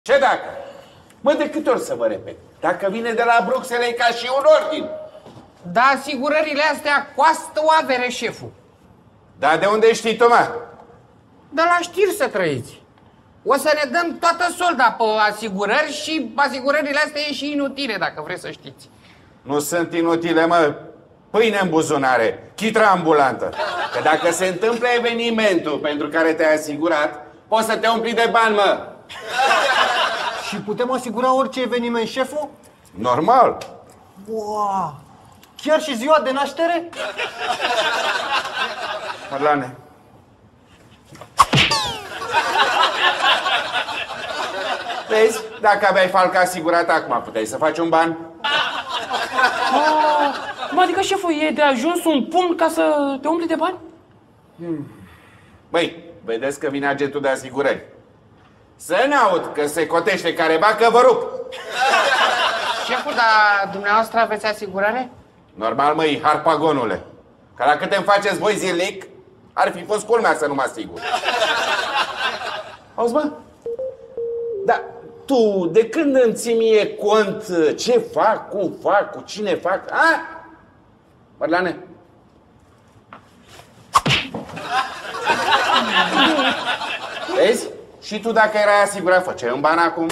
Ce dacă? Mă, de câte ori să vă repet? Dacă vine de la Bruxelles e ca și un ordin. Da, asigurările astea costă o avere, șeful. Da, de unde știi tu, mă? De la știri să trăiți. O să ne dăm toată solda pe asigurări și asigurările astea e și inutile, dacă vreți să știți. Nu sunt inutile, mă. Pâine în buzunare, chitra ambulantă. Că dacă se întâmplă evenimentul pentru care te-ai asigurat, poți să te umpli de bani, mă. Și putem asigura orice eveniment, șeful? Normal. Wow. Chiar și ziua de naștere? Mărlane. Vezi? Dacă aveai falca asigurată acum, puteai să faci un ban. Adică, șeful, e de ajuns un pumn ca să te umpli de bani? Băi, vedeți că vine agentul de asigurări. Să n-aud că se cotește careva, că vă rup. Șeful, dar dumneavoastră aveți asigurare? Normal, măi, harpagonule. Că la cât îmi faceți voi zilnic, ar fi fost culmea să nu mă asigur. Auzi, mă? Da, tu de când îmi ții mie cont ce fac, cum fac, cu cine fac, a? Mărlane? Vezi? Și tu dacă erai asigurat, făceai un ban acum?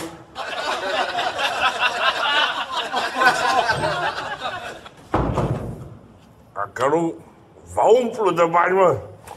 Dacă nu, vă umplu de bani, mă.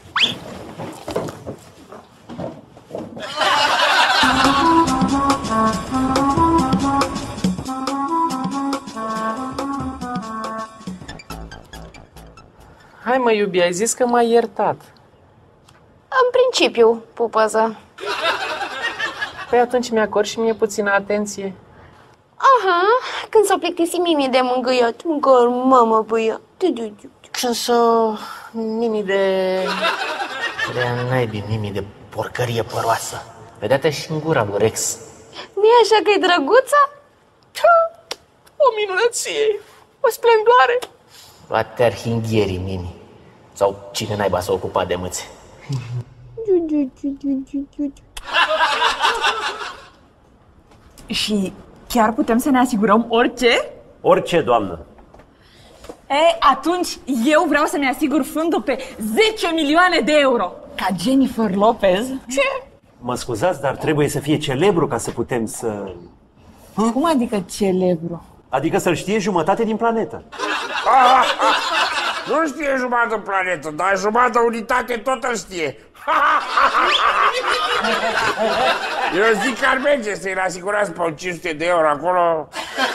Hai, mă, iubi, ai zis că m-ai iertat. În principiu, pupăză. Păi atunci mi-acord și mie puțină atenție. Aha, când s-o plictisi Mimi de mângâiat, mâncăr, mamă, băiat. Când să... Mimi de... De naibii, Mimi de porcărie păroasă. Vedea-te și în gura lui Rex. Nu-i așa că-i drăguța? O minunăție, o splendoare. Luate arhinghierii, Mimi. Sau cine naiba s-a ocupat de mâțe. Și chiar putem să ne asigurăm orice? Orice, doamnă. Atunci eu vreau să-mi asigur fundul pe 10 milioane de euro. Ca Jennifer Lopez. Ce? Mă scuzați, dar trebuie să fie celebru ca să putem să... Cum adică celebru? Adică să-l știe jumătate din planetă. Nu știe jumătate planetă, dar jumătate unitate tot îl știe. Eu zic că ar merge să-i asigurați pe 500 de euro acolo.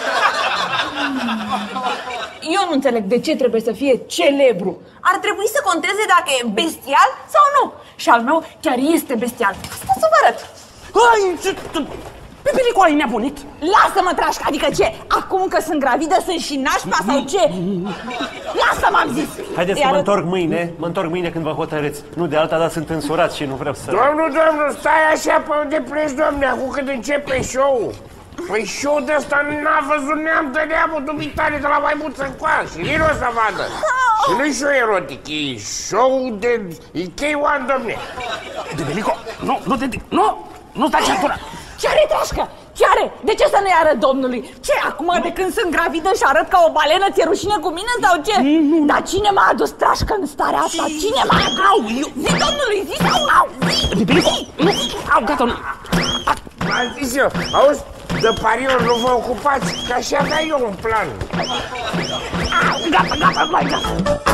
Eu nu înțeleg de ce trebuie să fie celebru. Ar trebui să conteze dacă e bestial sau nu. Și al meu chiar este bestial. Asta să vă arăt. Pipiricu, ai nebunit? Lasă-mă, trașcă, adică ce? Acum că sunt gravidă sunt și nașpa sau ce? Lasă-mă, am zis! Haideți că mă întorc mâine când vă hotărâți. Nu de alta, dar sunt însurat și nu vreau să... Domnul, stai așa pe unde pleci, domne, acum când începe show-ul. Păi show de ăsta n-a văzut neam de neamul dumitare de la maimuță încoa și nici o să vadă. Și nu-i show erotic, e show de... e K1, domne. Debelico, nu sta centura! Ce are, trașcă? Ce are? De ce să nu-i arăt domnului? Ce, acum de când sunt gravidă și arăt ca o balenă, ți-e rușine cu mine sau ce? Dar cine m-a adus, trașcă, în starea asta? Cine m-a adus? Zi domnului, zi! Debelico, nu! Au, gata, nu! Am zis eu, auzi, de pariuri nu vă ocupați, că așa avea eu un plan. Gata, mai gata!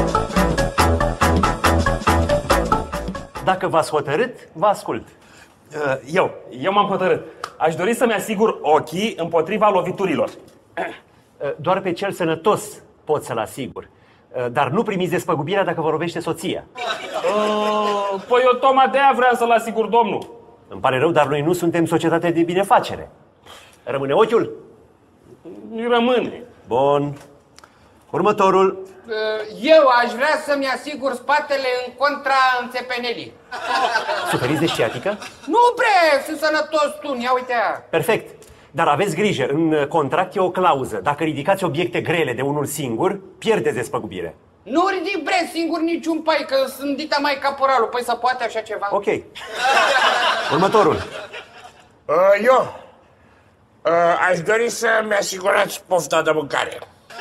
Dacă v-ați hotărât, vă ascult. Eu m-am hotărât. Aș dori să-mi asigur ochii împotriva loviturilor. Doar pe cel sănătos pot să-l asigur. Dar nu primiți despăgubirea dacă vă rovește soția. Păi eu tocmai de-aia vreau să-l asigur domnul. Îmi pare rău, dar noi nu suntem societate de binefacere. Rămâne ochiul? Rămâne. Bun. Următorul. Eu aș vrea să-mi asigur spatele în contra înțepenelii. Suferiți de sciatică? Nu bre, sunt sănătos tu, ia uite aia. Perfect. Dar aveți grijă, în contract e o clauză. Dacă ridicați obiecte grele de unul singur, pierdeți despăgubire. Nu ridic bre singur niciun pai, că sunt dita mai caporalul. Păi să poate așa ceva? Ok. Următorul. Aș dori să-mi asigurați pofta de mâncare.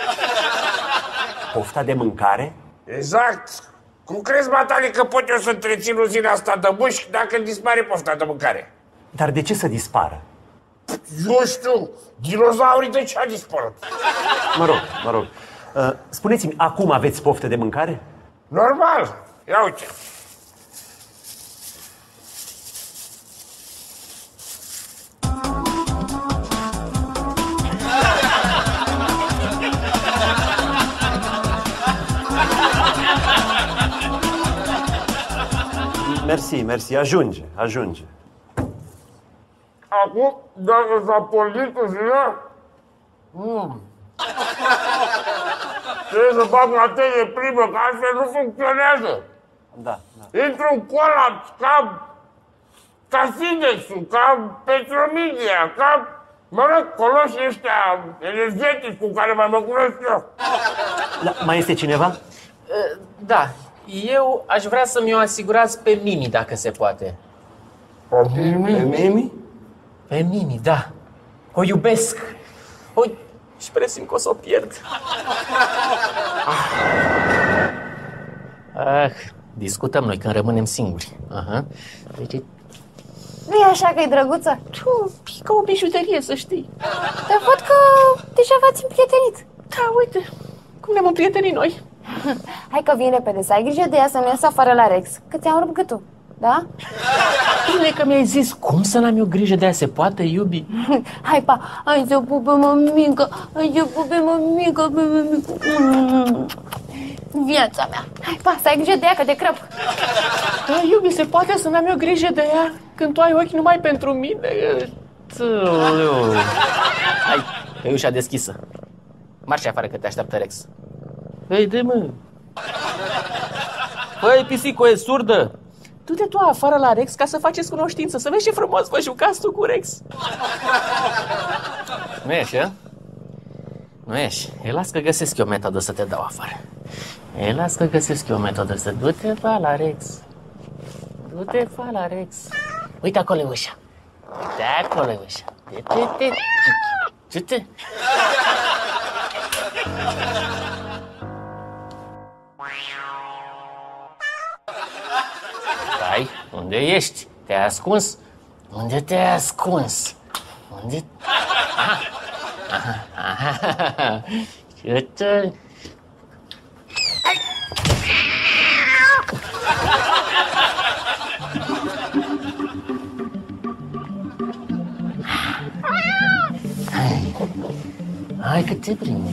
Pofta de mâncare? Exact. Cum crezi, Matale, că pot eu să întrețin uzina asta de mușchi dacă dispare pofta de mâncare? Dar de ce să dispară? Nu știu. Dinozaurii de ce a dispărut? Mă rog. Spuneți-mi, acum aveți poftă de mâncare? Normal. Ia uite. Mersi, ajunge. Acum, dacă s-a pornit uzina, trebuie să fac materie primă, că altfel nu funcționează. Da. Intru în colaps, ca Sidex-ul, ca Petromedia, coloșii ăștia energetici cu care mă cunosc eu. Da, mai este cineva? Da, eu aș vrea să mi-o asigurați pe Mimi, dacă se poate. Pe Mimi? Pe Mimi, da. O iubesc. Și presimt că o să o pierd. Discutăm noi când rămânem singuri. Deci... Nu e așa că e drăguță? E ca o bijuterie, să știi. Dar văd că deja v-ați împrietenit. Da, uite, cum ne-am împrietenit noi. Hai că vin repede, să ai grijă de ea, să nu iasă afară la Rex, că ți-am rupt gâtul, da? Bine că mi-ai zis, cum să n-am eu grijă de ea, se poate, iubi? Hai, pa, hai să pupe mămică, Viața mea. Hai, pa, să ai grijă de ea, că te crăp. Da, iubi, se poate să n-am eu grijă de ea când tu ai ochi numai pentru mine? Hai, e ușa deschisă. Marși afară că te așteaptă Rex. Haide, mă! Băi, pisico, e surdă! Du-te tu afară la Rex ca să faceți cunoștință, să vezi ce frumos vă jucați tu cu Rex. Nu ești, a? Nu ești. E, las că găsesc eu o metodă să te dau afară. Du-te la Rex. Uite acolo e ușa. Du-te. Stai, unde ești? Te-ai ascuns? Unde te-ai ascuns? Unde... Aha. Ce-te... Hai că te prind.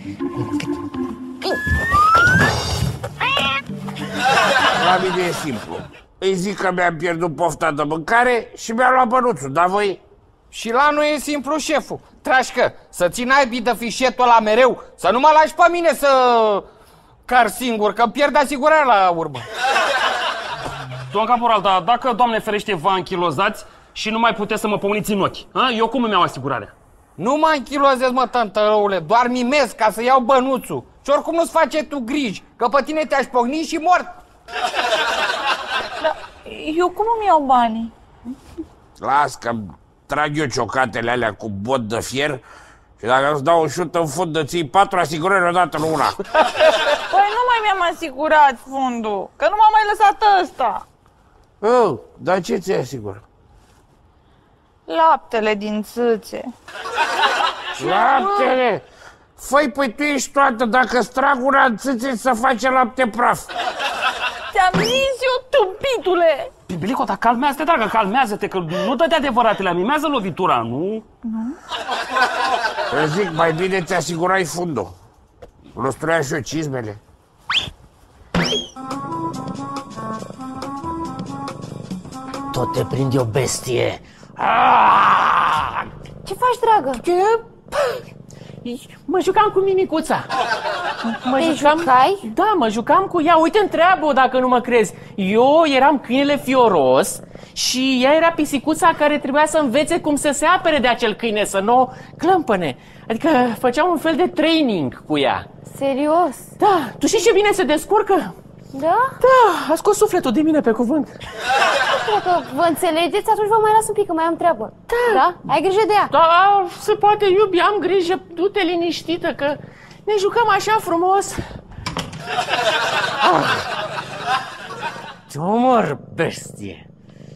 La mine e simplu. Îi zic că mi-am pierdut pofta de mâncare și mi-a luat bănuțul, dar voi? Și la noi e simplu, șeful. Trașcă, să ții naibii de fișetul ăla mereu, să nu mă lași pe mine să car singur, că pierd asigurarea la urmă. Domn caporal, dar dacă, Doamne ferește, vă anchilozați și nu mai puteți să mă pomniți în ochi, eu cum îmi iau asigurarea? Nu mă închilozez, mă, tântărăule, doar mimez ca să iau bănuțul. Și oricum nu-ți face tu griji, că pe tine te-aș pocni și mort. Dar eu cum îmi iau banii? Las că trag eu ciocatele alea cu bot de fier și dacă îți dau un șut în fund, îți ții 4 asigurări odată, nu una. Păi nu mai mi-am asigurat fundul, că nu m-a mai lăsat ăsta. Dar ce ți-ai asigur? Laptele din țâțe. Laptele? Făi, păi tu ești toată, dacă-ți trag una în țâțe, să face lapte praf. Ți-am zis eu, tâmpitule! Biblico, dar calmează-te, dragă, calmează-te, că nu dă de adevăratele, mimează lovitura, nu? Îți zic, mai bine ți asigurai fundul. Lustruia și eu cizmele. Tot te prind eu, bestie. Ce faci, dragă? Mă jucam cu mimicuța. Jucai? Da, mă jucam cu ea. Uite, întreabă-o dacă nu mă crezi. Eu eram câinele fioros și ea era pisicuța care trebuia să învețe cum să se apere de acel câine, să nu o clămpăne. Adică făceam un fel de training cu ea. Serios? Da, tu știi ce bine se descurcă? Da? Da, a scos sufletul de mine pe cuvânt. Dacă vă înțelegeți, atunci vă mai las un pic, că mai am treabă. Da? Ai grijă de ea. Da, se poate, iubi, am grijă, du-te liniștită, că ne jucăm așa frumos. Te omor, bestie.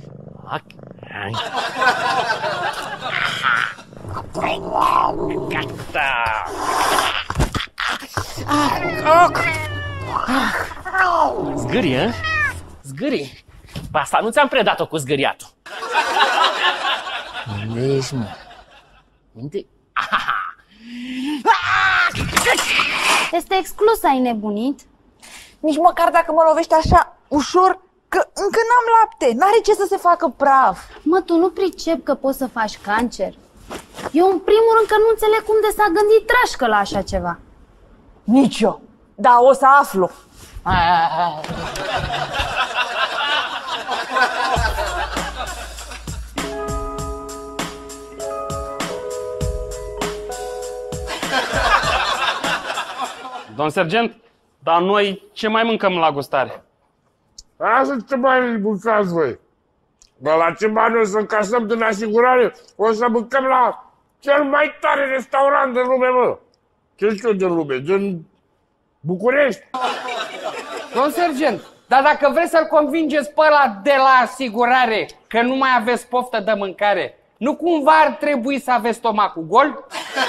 Zgârie, hă? Zgârie. Pe asta nu ți-am predat-o cu zgâriatul. Unde ești, mă? Unde? Este exclus, ai nebunit? Nici măcar dacă mă lovești așa ușor, că încă n-am lapte. N-are ce să se facă praf. Mă, tu nu pricep că poți să faci cancer? Eu, în primul rând, că nu înțeleg cum de s-a gândit Trașcă la așa ceva. Nici eu. Da, o să aflu. Domn sergent, dar noi ce mai mâncăm la gustare? Asta ce bani mâncați voi? Dar la ce bani o să încasăm din asigurare? O să mâncăm la cel mai tare restaurant din lume, mă. Ce știu din lume? Din București? Domn sergent, dar dacă vreți să-l convingeți pe ăla de la asigurare că nu mai aveți poftă de mâncare, nu cumva ar trebui să aveți stomacul gol?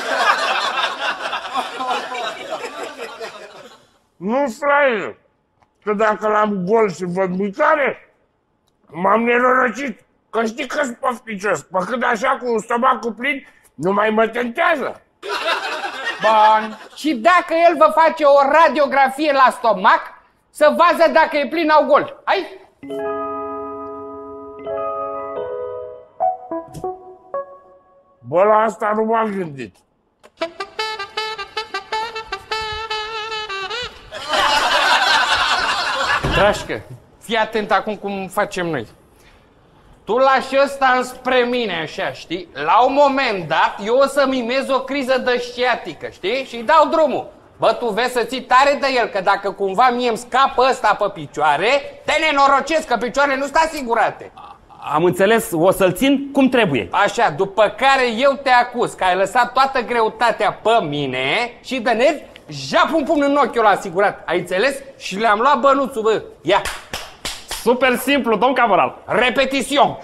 Nu, fraier, că dacă l-am gol și văd mâncare, m-am nenorocit. Că știi că sunt pofticios, pe când așa cu stomacul plin, nu mai mă tentează. Bun. Și dacă el vă face o radiografie la stomac, să vadă dacă e plin sau gol. Hai? Bă, la asta nu m-am gândit. Drașcă, fii atent acum cum facem noi. Tu lași ăsta înspre mine, așa, știi? La un moment dat, eu o să mimez o criză de sciatică, știi? Și dau drumul. Bă, tu vezi să ții tare de el, că dacă cumva mie îmi scapă ăsta pe picioare, te nenorocesc, că picioarele nu sunt asigurate. Am înțeles, o să-l țin cum trebuie. Așa, după care eu te acuz că ai lăsat toată greutatea pe mine și de nervi, jap un pumn în ochi eu l-a asigurat. Ai înțeles? Și le-am luat bănuțul, bă. Ia! Super simplu, domn caporal. Repetition!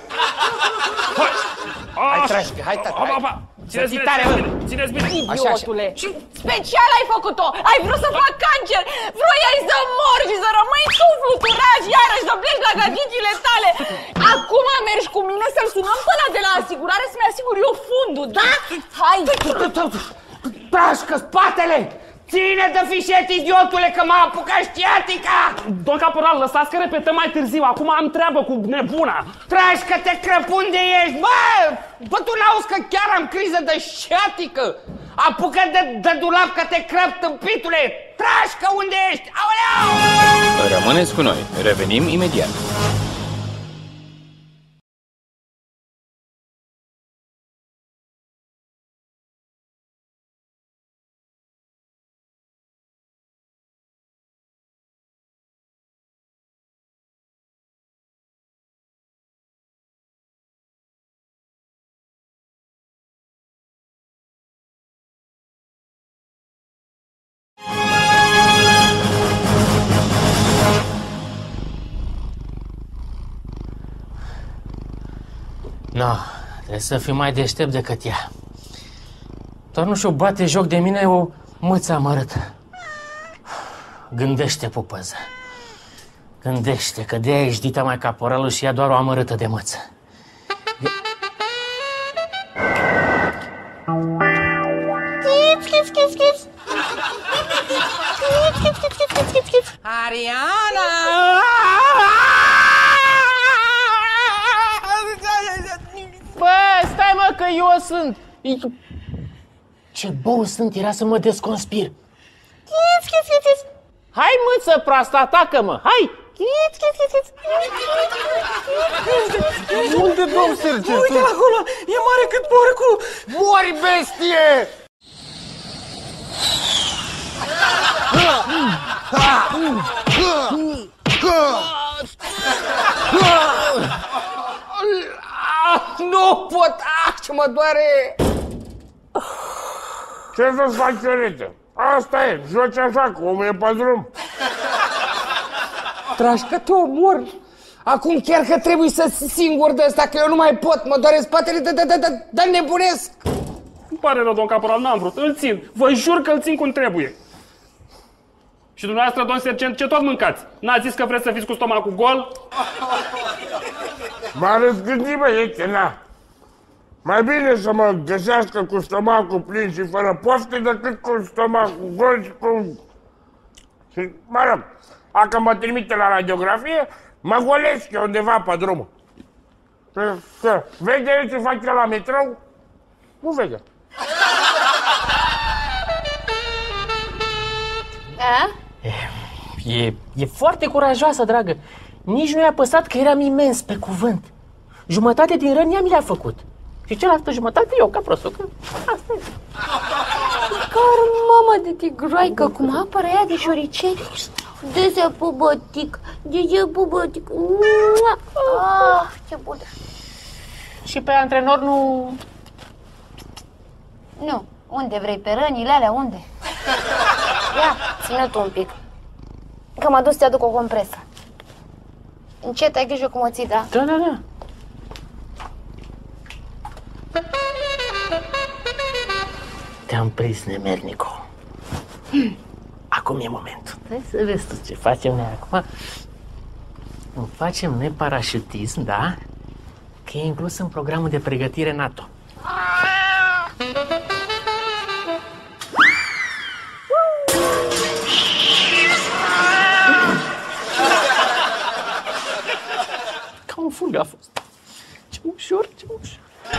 Hai, Trașcă, hai, tata, hai. Țineți bine, țineți bine. Idiotule! Special ai făcut-o! Ai vrut să fac cancer! Vroiai să mor și să rămâi tu fluturaș, iarăși să pleci la gagicile tale! Acum mergi cu mine să-l sunăm pe ăla de la asigurare să-mi asigur eu fundul, da? Hai! Trașcă, spatele! Ține de fișet, idiotule, că m-a apucat sciatica! Domn caporal, lăsați că repetăm mai târziu, acum am treabă cu nebuna. Trașcă-te, crăp, unde ești? Bă, tu n-auzi că chiar am criză de sciatică? Apucă de dulap că te crăp, tâmpitule! Trașcă, unde ești? Aoleu! Rămâneți cu noi, revenim imediat. No, trebuie să fiu mai deștept decât ea. Doar nu și-o bate joc de mine o mâță amărâtă. Gândește, pupăză. Gândește, că de-aia ești dita mai caporalul și ea doar o amărâtă de mâță. Ariana! Bă, stai mă că eu sunt! Ce bun sunt, era să mă desconspir. Hai mâță proastă, atacă-mă, hai! Unde, domn sergent? Uite-l acolo, e mare cât porcul! Mori, bestie! Nu pot! Ce mă doare! Ce să-ți faci, Fiorete? Asta e, joci așa, că omul e pe drum. Trașcă, te omor! Acum chiar că trebuie să singur de ăsta, că eu nu mai pot, mă doare spatele, de nebunesc! Îmi pare rău, domn caporal, n-am vrut, îl țin. Vă jur că îl țin cum trebuie. Și dumneavoastră, domn sergent, ce tot mâncați? N-ați zis că vreți să fiți cu stomacul gol? M-a răzgândit, băiete, na. Mai bine să mă găsească cu stomacul plin și fără pofte decât cu stomacul gol și cu... Și, mă rog, dacă mă trimite la radiografie, mă golesc eu undeva pe drumul. Vede el ce face la metrou? Nu vede. Da? E foarte curajoasă, dragă. Nici nu i-a păsat că eram imens pe cuvânt. Jumătate din răni ea mi le-a făcut. Și cealaltă jumătate eu, ca prostul, că asta e. Care mama de tigroaică, cum apără ea de șoricei. De-se pubătic, de-se pubătic. Ah, ce bună. Și pe antrenor nu... Nu, unde vrei, pe rănile alea, unde? Ia, ține tu un pic. Că m-a dus să-ți aduc o compresă. Încet, ai grijă cum o ții, da? Da, da, da. Te-am prins, nemernico. Acum e momentul. Hai să vezi tu ce facem noi acum. Facem noi parașutism, da? Că e inclus în programul de pregătire NATO. Ca un fug a fost. Ce ușor, ce ușor.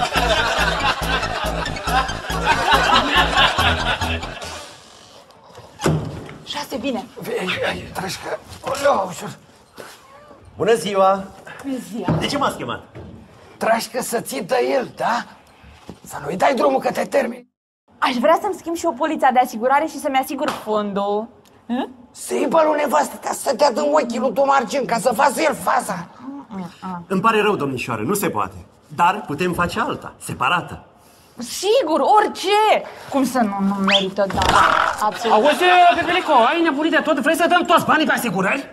Șase, bine. Trașcă, oleo, ușor. Bună ziua! Bună ziua. De ce m-ați chemat? Trașcă să ții de el, da? Să nu-i dai drumul că te termini. Aș vrea să-mi schimb și o polița de asigurare și să-mi asigur fondul. Să-i bălu nevastă ta să te dă în ochii lui Tomargin ca să facă el faza. Îmi pare rău, domnișoară, nu se poate. Dar putem face alta, separată. Sigur, orice! Cum să nu merită, dar absolut. Auzi, Pepelico, ai nebunit de tot? Vrei să dăm toți banii pe asigurări?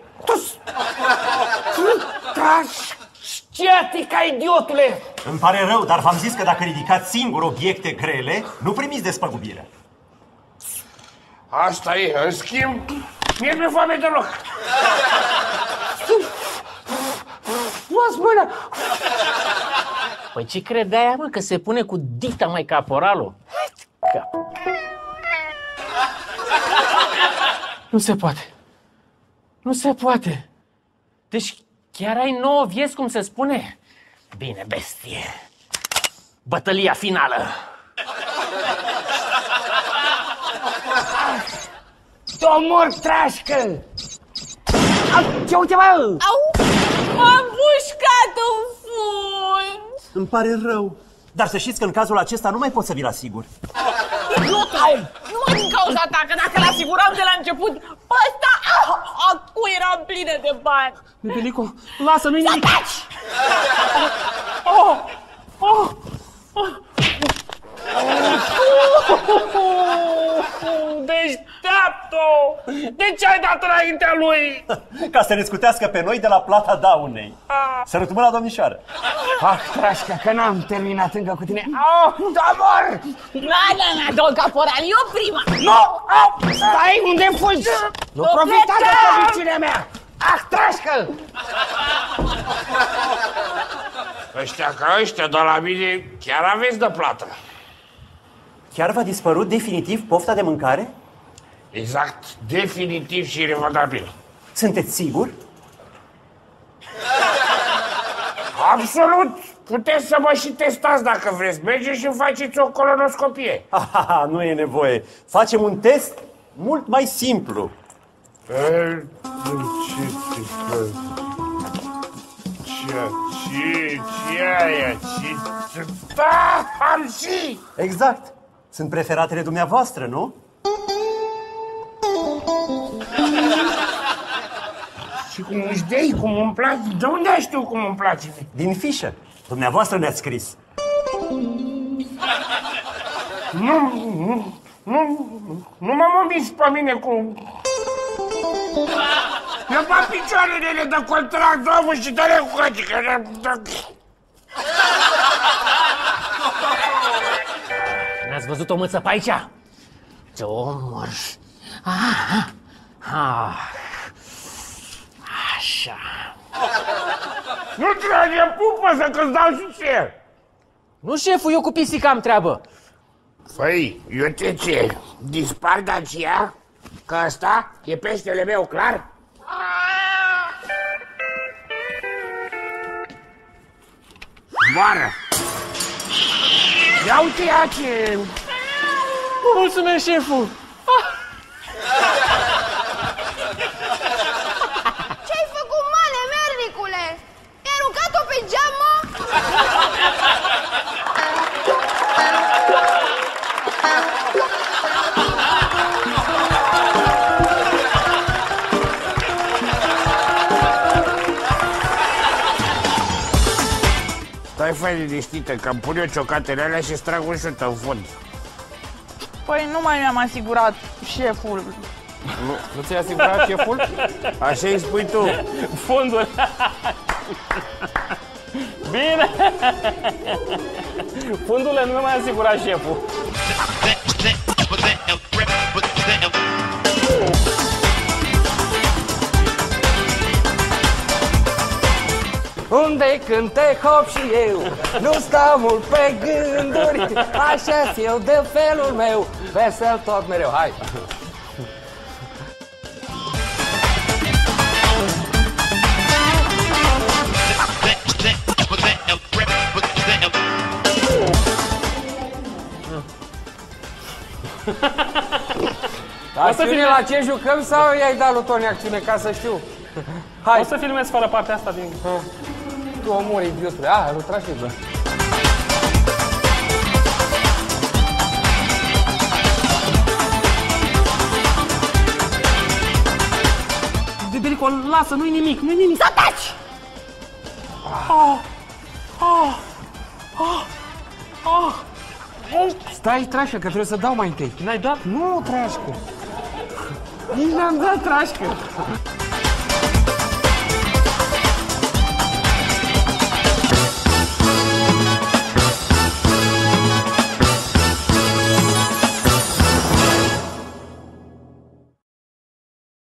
Sciatica, idiotule! Îmi pare rău, dar v-am zis că dacă ridicați singur obiecte grele, nu primiți despăgubire. Asta e, în schimb, mie mi-e foame deloc. Luați mâna! Păi ce credeai, mă, că se pune cu dita, mai caporalul? Cap. Nu se poate. Nu se poate. Deci chiar ai 9 vieți, cum se spune? Bine, bestie. Bătălia finală. Te omor, trașcă! Ce uite, mă! Au! M-am mușcat în fund! Îmi pare rău. Dar să știți că în cazul acesta nu mai pot să vi-l asigur. Idiotul! Numai din cauza ta, că dacă l-asiguram de la început, pe ăsta, acum eram plină de bani! Pepelico, lasă, nu-i nimic! Deșteaptă-o! De ce ai dat înaintea lui? Ca să ne scutească pe noi de la plata daunei. Sărut mâna, domnișoară. Ah, trașcă, că n-am terminat încă cu tine. Oh, Tomor! Na, domn caporal, eu prima! Nu! Stai unde fugi! Nu profita de convicțiunea mea! Ah, trașcă! Ăștia ca ăștia, dar la mine chiar aveți de plată. Chiar v-a dispărut definitiv pofta de mâncare? Exact, definitiv și irrevocabil. Sunteți sigur? Absolut! Puteți să mă și testați dacă vreți. Mergeți și faceți o colonoscopie. Nu e nevoie. Facem un test mult mai simplu. Ce aia? Da, am și! Exact. Sunt preferatele dumneavoastră, nu? Și cum își dai, cum îmi place, de unde știu cum îmi place? Din fișă. Dumneavoastră ne-ați scris. Nu m-am învins pe mine cu... Mi-a bat picioarele de contract, domnul, și dă-le cu căcică. N-ați văzut o mâță pe aici? Ți-o omor. Așa. Nu trage pupă să că-ți dau și ce? Nu, șeful, eu cu pisica am treabă. Păi, eu ce? Dispar de aceea? Că ăsta e peștele meu, clar? Moară! Ia uite ea ce... Mulțumesc, șeful. Ce-ai făcut, male, mernicule? I-ai aruncat-o pe geam, mă? Stai fai liniștită, că îmi pun eu ciocatele alea și strag un șut în fund. Păi nu mai mi-am asigurat, șeful. Nu ți-ai asigurat șeful? Așa îi spui tu. Fundul. Bine. Fundurile nu mi-a asigurat șeful. Unde cânte hop și eu, nu stau mult pe gânduri, așa-s eu de felul meu, vesel tot mereu, hai! Acțiune la ce jucăm sau i-ai dat lui Tony acțiune, ca să știu? Hai! O să filmez fără partea asta din... Tu omori, idiotule. Îl tragi, bă. Beberico, lasă, nu-i nimic, nu-i nimic. Să taci! Stai, trașcă, că trebuie să dau mai întâi. N-ai dat? Nu, trașcă. Nici n-am dat trașcă.